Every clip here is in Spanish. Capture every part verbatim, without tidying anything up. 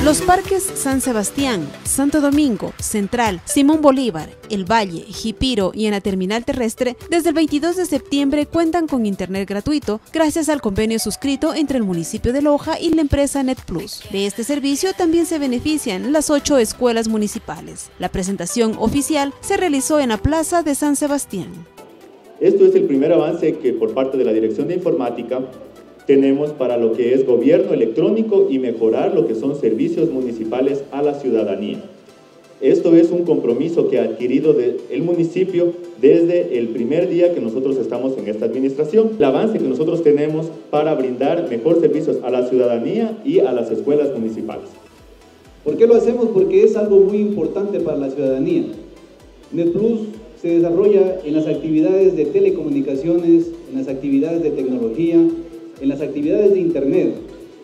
Los parques San Sebastián, Santo Domingo, Central, Simón Bolívar, El Valle, Jipiro y en la terminal terrestre desde el veintidós de septiembre cuentan con internet gratuito gracias al convenio suscrito entre el municipio de Loja y la empresa NetPlus. De este servicio también se benefician las ocho escuelas municipales. La presentación oficial se realizó en la Plaza de San Sebastián. Esto es el primer avance que por parte de la Dirección de Informática tenemos para lo que es gobierno electrónico y mejorar lo que son servicios municipales a la ciudadanía. Esto es un compromiso que ha adquirido de el municipio desde el primer día que nosotros estamos en esta administración. El avance que nosotros tenemos para brindar mejor servicios a la ciudadanía y a las escuelas municipales. ¿Por qué lo hacemos? Porque es algo muy importante para la ciudadanía. NetPlus se desarrolla en las actividades de telecomunicaciones, en las actividades de tecnología, en las actividades de internet,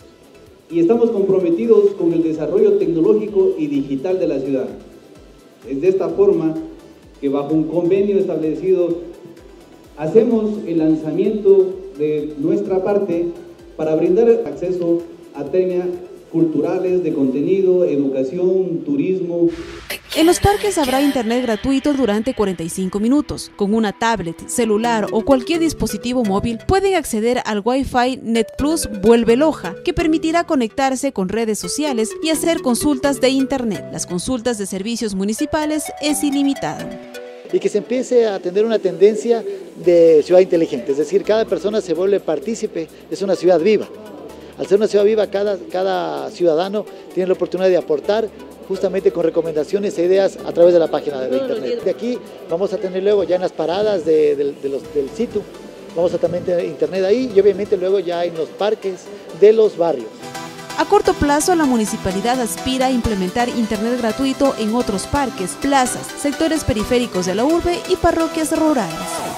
y estamos comprometidos con el desarrollo tecnológico y digital de la ciudad. Es de esta forma que bajo un convenio establecido hacemos el lanzamiento de nuestra parte para brindar acceso a temas culturales, de contenido, educación, turismo. En los parques habrá internet gratuito durante cuarenta y cinco minutos. Con una tablet, celular o cualquier dispositivo móvil pueden acceder al Wi-Fi NetPlus Vuelve Loja, que permitirá conectarse con redes sociales y hacer consultas de internet. Las consultas de servicios municipales es ilimitada. Y que se empiece a tener una tendencia de ciudad inteligente, es decir, cada persona se vuelve partícipe, es una ciudad viva. Al ser una ciudad viva, cada, cada ciudadano tiene la oportunidad de aportar justamente con recomendaciones e ideas a través de la página de internet. De aquí vamos a tener luego ya en las paradas de, de, de los, del sitio, vamos a también tener internet ahí y obviamente luego ya en los parques de los barrios. A corto plazo, la municipalidad aspira a implementar internet gratuito en otros parques, plazas, sectores periféricos de la urbe y parroquias rurales.